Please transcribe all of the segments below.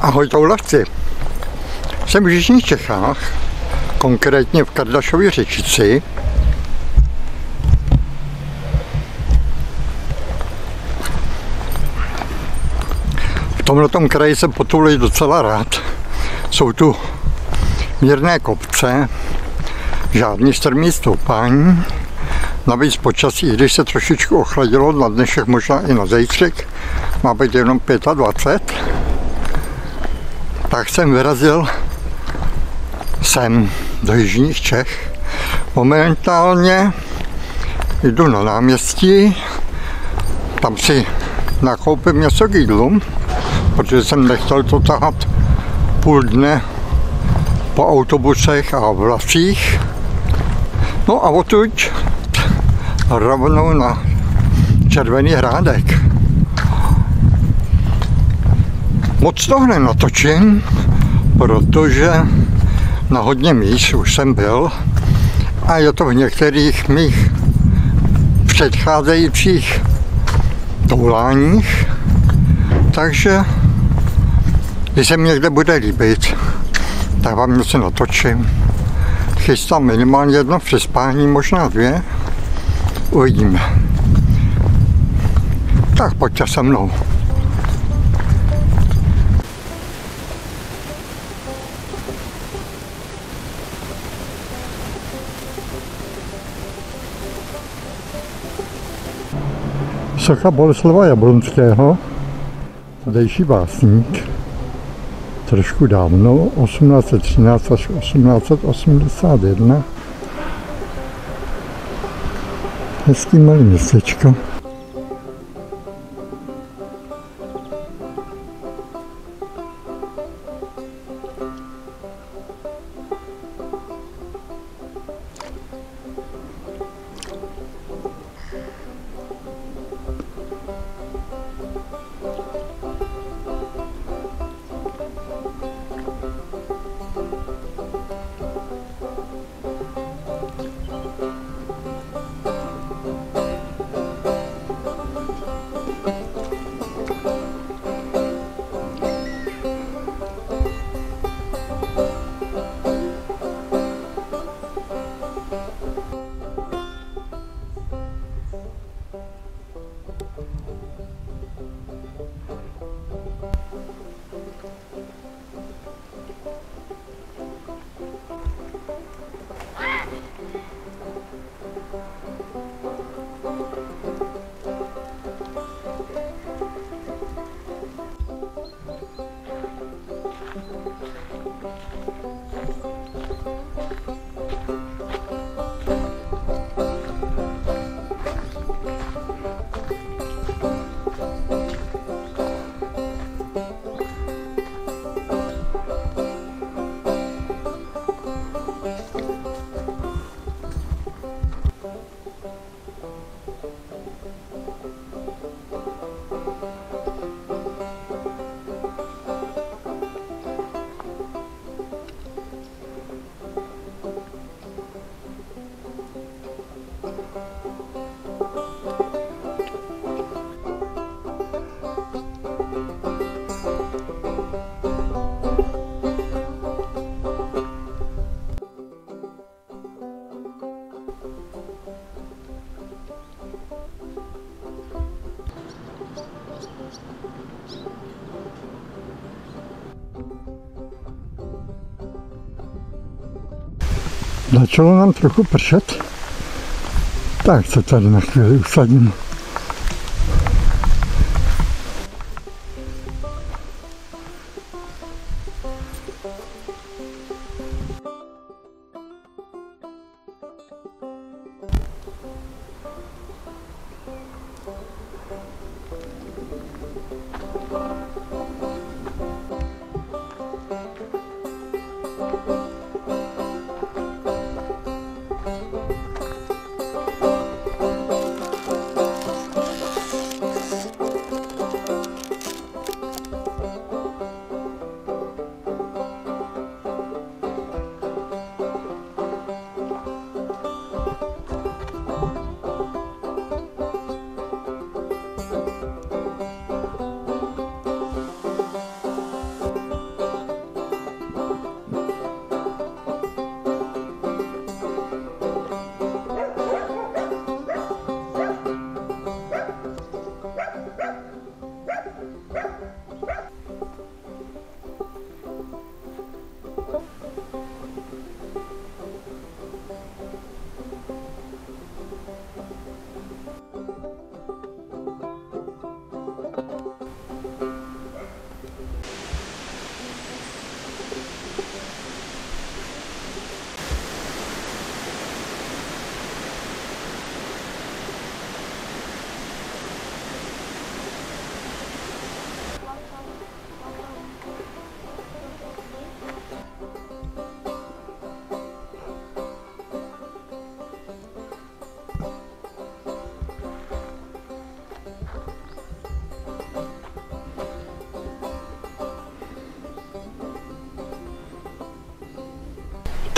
Ahoj toulavci. Jsem v jižních Čechách, konkrétně v Kardašově Řečici. V tomhletom kraji se potulit docela rád. Jsou tu mírné kopce, žádný strmý stoupání. Navíc počasí, i když se trošičku ochladilo, na dnešek možná i na zítřek, má být jenom 25, tak jsem vyrazil sem do jižních Čech. Momentálně jdu na náměstí, tam si nakoupím něco k jídlu, protože jsem nechtěl to tahat půl dne po autobusech a vlacích. No a odtud rovnou na Červený Hrádek. Moc toho nenatočím, protože na hodně míst už jsem byl a je to v některých mých předcházejících touláních, takže když se mi někde bude líbit, tak vám něco natočím. Chystám minimálně jedno přespání, možná dvě, uvidíme. Tak pojďte se mnou. Socha Boleslava Jablonského, zdejší básník, trošku dávno, 1813 až 1881. Hezký malý městečko. Začalo nám trochu pršet, tak se tady na chvíli usadím.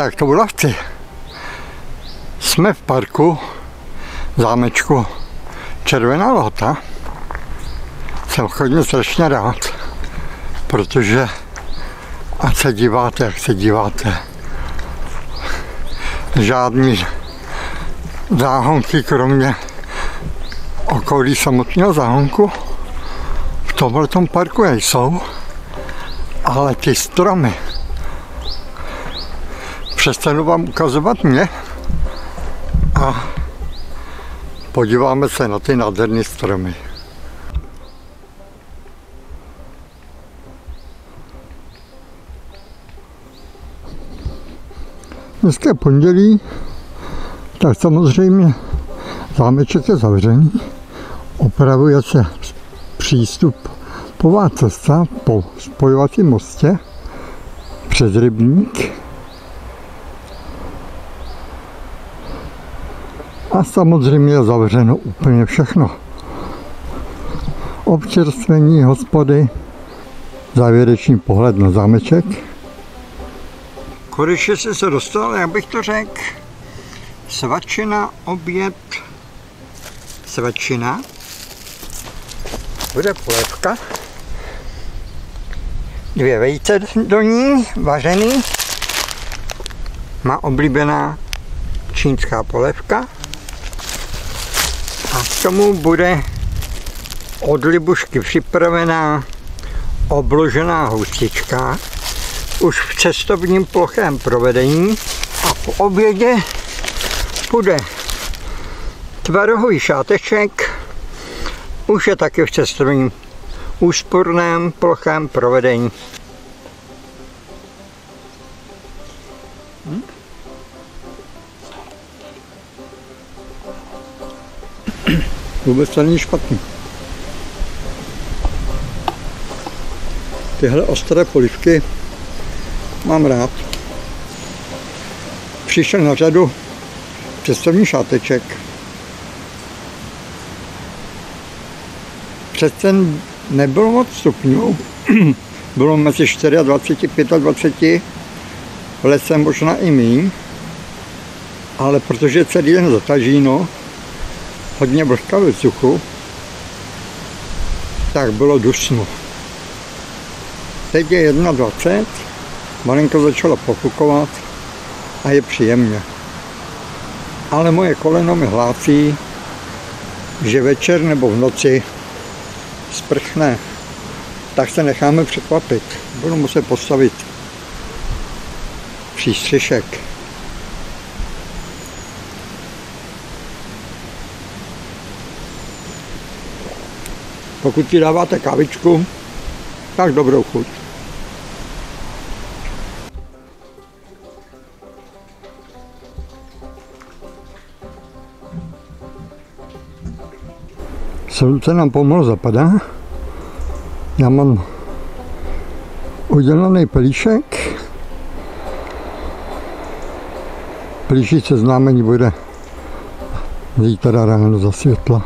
Tak to Bulavci. Jsme v parku zámečku Červená Lhota. Jsem chodil strašně rád, protože ať se díváte, jak se díváte, žádný záhonky kromě okolí samotného záhonku v tomhletom parku nejsou, ale ty stromy. Přestanu vám ukazovat mě a podíváme se na ty nádherné stromy. Dneska je pondělí, tak samozřejmě zámeček je zavřený. Opravuje se přístupová cesta po spojovacím mostě přes rybník. A samozřejmě je zavřeno úplně všechno. Občerstvení, hospody, závěrečný pohled na zámeček. Konečně jsem se dostal, jak bych to řekl, svačina, oběd, svačina, bude polévka, 2 vejce do ní, vařený, má oblíbená čínská polévka a k tomu bude od libušky připravená obložená houstička, už v cestovním plochém provedení, a po obědě bude tvarohový šáteček, už je taky v cestovním úsporném plochém provedení. Vůbec to není špatný. Tyhle ostré polívky mám rád. Přišel na řadu cestovní šáteček. Přece nebylo moc stupňů. Bylo mezi 24 a 25, v lese možná i míň. Ale protože celý den zatažíno, hodně vlhka ve vzduchu, tak bylo dusno. Teď je 21, malinko začalo pofukovat a je příjemně. Ale moje koleno mi hlásí, že večer nebo v noci sprchne, tak se necháme překvapit. Budu muset postavit přístřešek. Pokud si dáváte kávičku, tak dobrou chuť. Slunce nám pomalu zapadá. Já mám udělaný pelíšek. Pelíšice znamení bude zítra ráno za světla.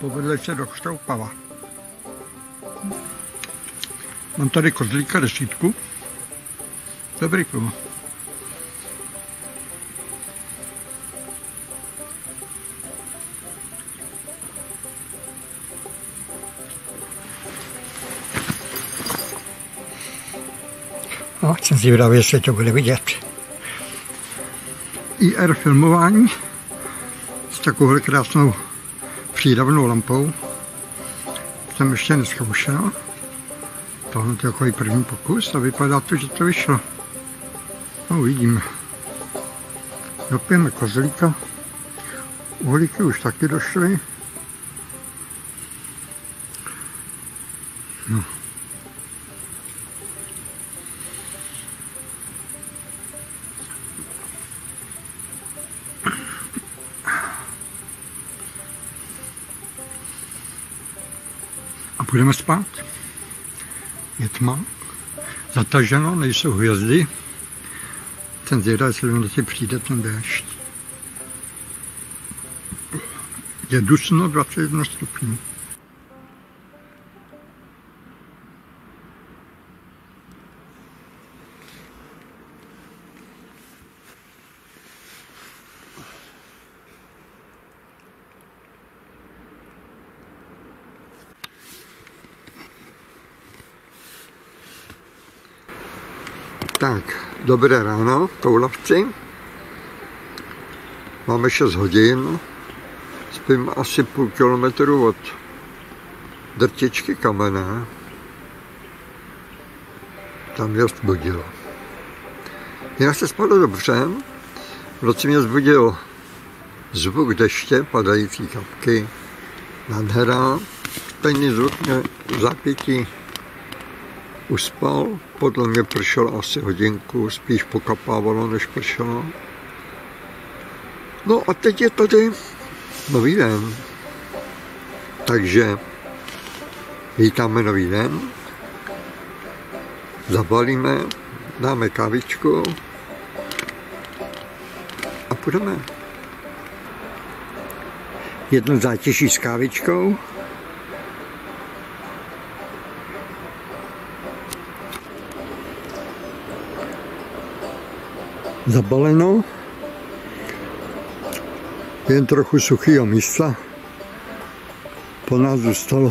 povedli se do Štroupava. Mám tady kozlíka 10. Dobrý pivo. No, jsem zvědavý, jestli to bude vidět. IR filmování s takovou krásnou přídavnou lampou jsem ještě nezkoušel. Tohle je takový první pokus a vypadá to, že to vyšlo. No, uvidíme. Dopijeme kozlíka. Uhlíky už taky došly. No. A půjdeme spát. Je tma, zataženo, nejsou hvězdy. Ten zvědá, jestli v noci přijde ten déšť. Je dusno 21 stupňů. Tak, dobré ráno, toulavci. Máme 6 hodin. Spím asi půl kilometru od Drtičky Kamenné. Tam mě vzbudilo. Jinak se spadlo dobře. V noci mě vzbudil zvuk deště, padající kapky. Nádhera. Stejný zvuk mě v zápětí uspal, podle mě pršelo asi hodinku, spíš pokapávalo, než pršelo. No a teď je tady nový den. Takže vítáme nový den, zabalíme, dáme kávičku a půjdeme. Jedno zátěží s kávičkou. Zabaleno, jen trochu suchého místa, po nás zůstalo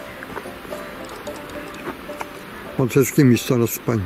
moc hezký místo na spaní.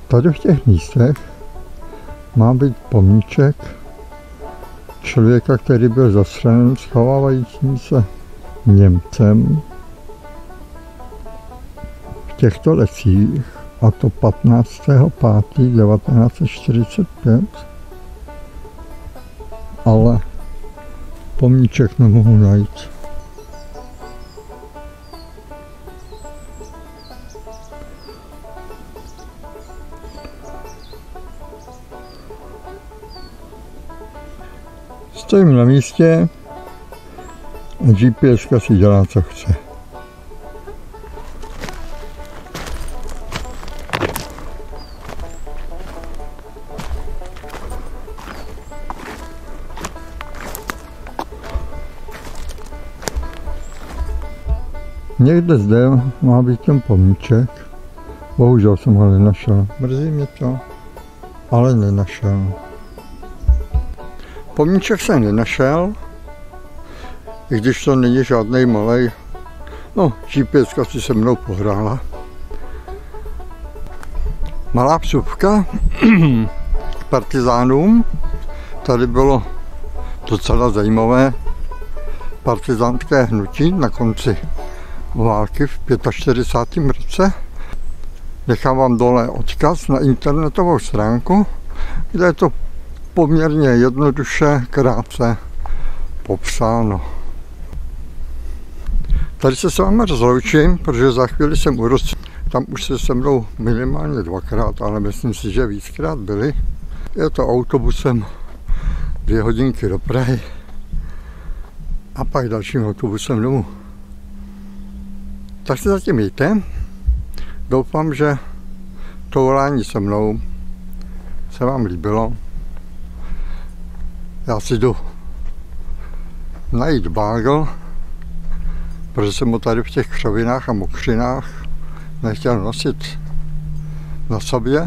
Tady v těch místech má být pomníček člověka, který byl zastřelen schovávajícím se Němcem v těchto lesích, a to 15.5.1945, ale pomníček nemohu najít. Stojím na místě a GPS si dělá, co chce. Někde zde má být ten pomníček, bohužel jsem ho nenašel. Mrzí mě to, ale nenašel. Pomníček jsem nenašel, i když to není žádnej malej. No, GPS si se mnou pohrála. Malá vsuvka k partizánům. Tady bylo docela zajímavé partizánské hnutí na konci války v 45. roce. Nechám vám dole odkaz na internetovou stránku, kde je to poměrně jednoduše, krátce popsáno. Tady se s vámi rozloučím, protože za chvíli jsem u Rosy. Tam už se se mnou minimálně 2krát, ale myslím si, že víckrát byli. Je to autobusem 2 hodinky do Prahy a pak dalším autobusem domů. Tak se zatím mějte. Doufám, že to volání se mnou se vám líbilo. Já si jdu najít bágl, protože jsem ho tady v těch křovinách a mokřinách nechtěl nosit na sobě.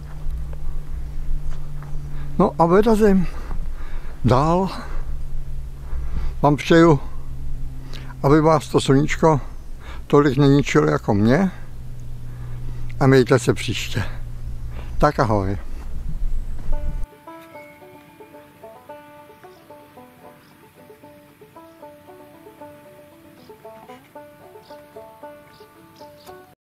No a vyrazím dál. Vám přeju, aby vás to sluníčko tolik neničilo jako mě, a mějte se příště. Tak ahoj.